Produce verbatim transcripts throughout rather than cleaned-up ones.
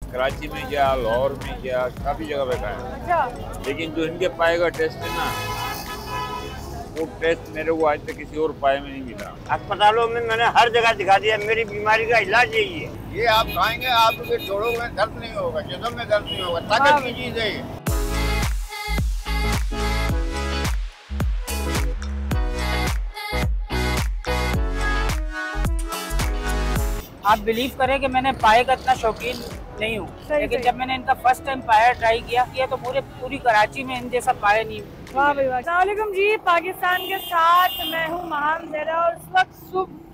कराची में गया, लाहौर में गया, काफी जगह पे खाया। अच्छा। लेकिन जो इनके पाए का टेस्ट है ना, वो टेस्ट मेरे को आज तक किसी और पाए में नहीं मिला। अस्पतालों में मैंने हर जगह दिखा दिया, मेरी बीमारी का इलाज यही है। ये आप खाएंगे आपके जोड़ों में दर्द नहीं होगा, जिस्म में दर्द नहीं होगा, ताकत की चीज है ये। आप बिलीव करें कि मैंने पाए का इतना शौकीन नहीं हूँ, लेकिन जब मैंने इनका फर्स्ट टाइम पाया ट्राई किया किया तो पूरे पूरी कराची में इन जैसा पाया नहीं। वाह भाई वाह। अस्सलाम वालेकुम जी, पाकिस्तान के साथ मैं हूँ महाम ज़हरा और इस वक्त सुबह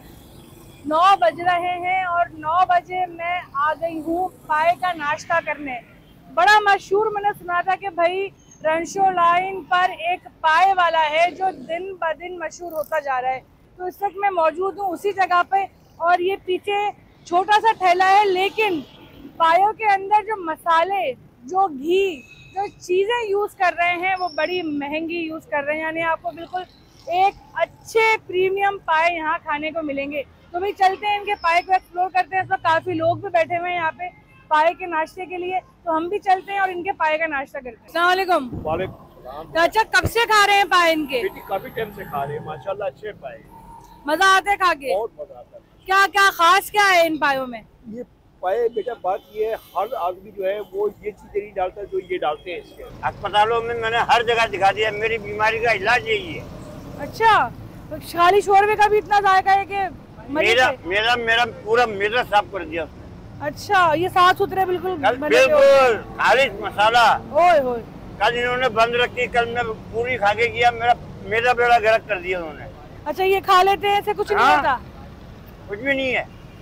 के नौ बज रहे हैं और नौ बजे मैं आ गई हूँ पाए का नाश्ता करने। बड़ा मशहूर मैंने सुना था कि भाई रनशो लाइन पर एक पाए वाला है जो दिन ब दिन मशहूर होता जा रहा है, तो इस वक्त मैं मौजूद हूँ उसी जगह पे और ये पीछे छोटा सा ठेला है, लेकिन पायों के अंदर जो मसाले, जो घी, जो चीज़ें यूज़ कर रहे हैं वो बड़ी महंगी यूज़ कर रहे हैं, यानी आपको बिल्कुल एक अच्छे प्रीमियम पाए यहाँ खाने को मिलेंगे। तो भाई चलते हैं इनके पाए को एक्सप्लोर करते हैं। इस वक्त काफ़ी लोग भी बैठे हुए हैं यहाँ पे पाए के नाश्ते के लिए, तो हम भी चलते हैं और इनके पाए का नाश्ता करते हैं। अस्सलाम वालेकुम। वालेकुम। तो अच्छा, कब से खा रहे हैं पाए इनके? काफी टाइम से खा रहे हैं, माशाल्लाह अच्छे पाए, मज़ा आता है खा के? बहुत मजा आता है। क्या क्या खास क्या है इन पायों में? ये पाए बेटा, बात ये है हर आदमी जो है वो ये चीजें नहीं डालता जो ये डालते हैं इसके। अस्पतालों में मैंने हर जगह दिखा दिया, मेरी बीमारी का इलाज यही है। अच्छा, तो खाली शोरबे का भी इतना जायका है कि मेरा मेरा मेरा पूरा मेरा साफ कर दिया उसने। अच्छा, ये साफ सुथरे बिल्कुल बिल्कुल खालिश मसाला। ओए होए, कल इन्होंने बंद रखी, कल मैं पूरी खा के किया, मेरा मेरा बेड़ा गर्क कर दिया उन्होंने। अच्छा, ये खा लेते हैं, ऐसे कुछ नहीं होता? कुछ भी नहीं है,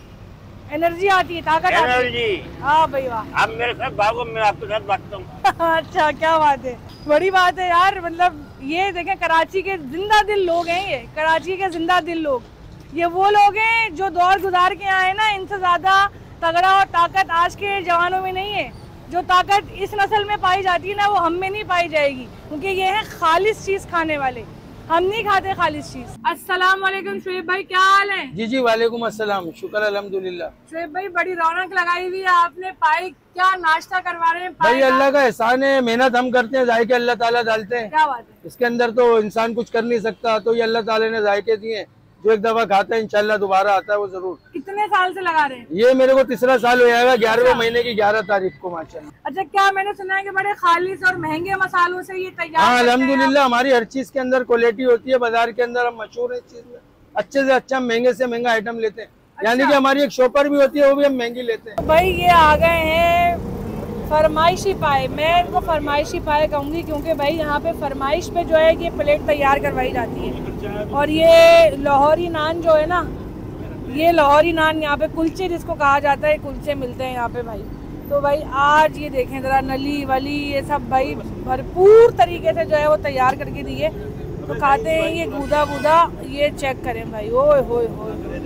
एनर्जी आती है, ताकत आती है। एनर्जी। हाँ भाई वाह। आप मेरे साथ भागो, मैं आपके साथ भागता हूँ। अच्छा, क्या बात है, बड़ी बात है यार। मतलब ये देखें, कराची के जिंदा दिल लोग हैं, ये कराची के जिंदा दिल लोग, ये वो लोग हैं जो दौर गुजार के आए ना। इनसे ज्यादा तगड़ा और ताकत आज के जवानों में नहीं है। जो ताकत इस नस्ल में पाई जाती है ना, वो हम में नहीं पाई जाएगी, क्योंकि ये है खालिश चीज खाने वाले। हम नहीं खाते खालिश चीज। अस्सलाम वालेकुम शुएब भाई, क्या हाल है? जी जी वालेकुम अस्सलाम, शुक्र अल्हम्दुलिल्लाह। शुएब भाई, बड़ी रौनक लगाई हुई है आपने, पाए क्या नाश्ता करवा रहे हैं? भाई अल्लाह का एहसान है, मेहनत हम करते हैं, जायके अल्लाह ताला डालते हैं। क्या बात है, इसके अंदर तो इंसान कुछ कर नहीं सकता, तो ये अल्लाह ताला ने जायके दिए। जो एक दफा खाता है इंशाल्लाह दोबारा आता है वो जरूर। कितने साल से लगा रहे हैं? ये मेरे को तीसरा साल हो जाएगा, ग्यारहवें महीने की ग्यारह तारीख को माशाल्लाह। अच्छा, क्या मैंने सुना है कि बड़े खालिश और महंगे मसालों से ये तैयार? हाँ अल्हम्दुलिल्लाह, हमारी हर चीज के अंदर क्वालिटी होती है, बाजार के अंदर हम मशहूर है इस चीज में। अच्छे से अच्छा महंगे से महंगा आइटम लेते हैं। अच्छा। यानी कि हमारी एक शॉपर भी होती है, वो भी हम महंगी लेते हैं। भाई ये आ गए हैं फरमाइशी पाए। मैं इनको फरमाइशी पाए कहूँगी, क्योंकि भाई यहाँ पे फरमाइश पे जो है ये प्लेट तैयार करवाई जाती है। और ये लाहौरी नान जो है ना, ये लाहौरी नान, यहाँ पे कुलचे जिसको कहा जाता है, कुलचे मिलते हैं यहाँ पे भाई। तो भाई आज ये देखें ज़रा, नली वली ये सब भाई भरपूर तरीके से जो है वो तैयार करके दिए, तो खाते हैं ये गूदा गूदा। ये चेक करें भाई, ओए होए होए,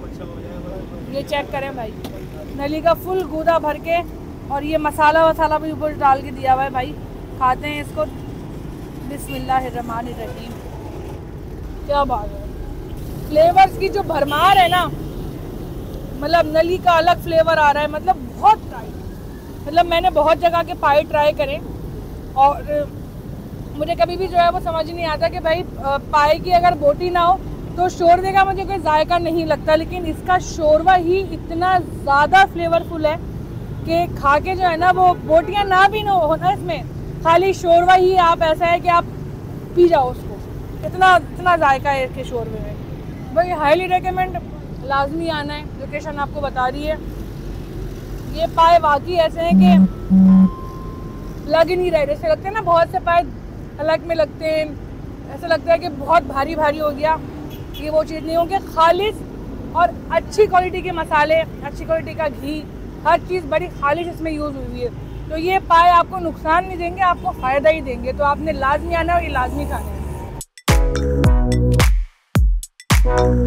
ये चेक करें भाई, नली का फुल गूदा भर के, और ये मसाला वसाला भी ऊपर डाल के दिया हुआ है भाई। खाते हैं इसको, बिस्मिल्लाहिर्रहमानिर्रहीम। क्या बात है, फ्लेवर्स की जो भरमार है ना, मतलब नली का अलग फ्लेवर आ रहा है, मतलब बहुत टाइट। मतलब मैंने बहुत जगह के पाए ट्राई करें और मुझे कभी भी जो है वो समझ नहीं आता कि भाई पाए की अगर बोटी ना हो तो शोरबे का मुझे कोई जायका नहीं लगता, लेकिन इसका शोरबा ही इतना ज़्यादा फ्लेवरफुल है कि खा के जो है ना, वो बोटियाँ ना भी ना हो ना, इसमें खाली शोरबा ही आप ऐसा है कि आप पी जाओ उसको, इतना इतना जायका है इसके शोरबे में। भाई हाईली रेकमेंड, लाजमी आना है, लोकेशन आपको बता रही है। ये पाए वाकई ऐसे हैं कि लग ही नहीं रहे, जैसे लगते हैं ना बहुत से पाए अलग में लगते हैं, ऐसा लगता है कि बहुत भारी भारी हो गया। ये वो चीज़ नहीं होगी, खालिश और अच्छी क्वालिटी के मसाले, अच्छी क्वालिटी का घी, हर चीज़ बड़ी खालिश इसमें यूज़ हुई है। तो ये पाए आपको नुकसान नहीं देंगे, आपको फ़ायदा ही देंगे। तो आपने लाजमी आना और ये लाजमी खाना है।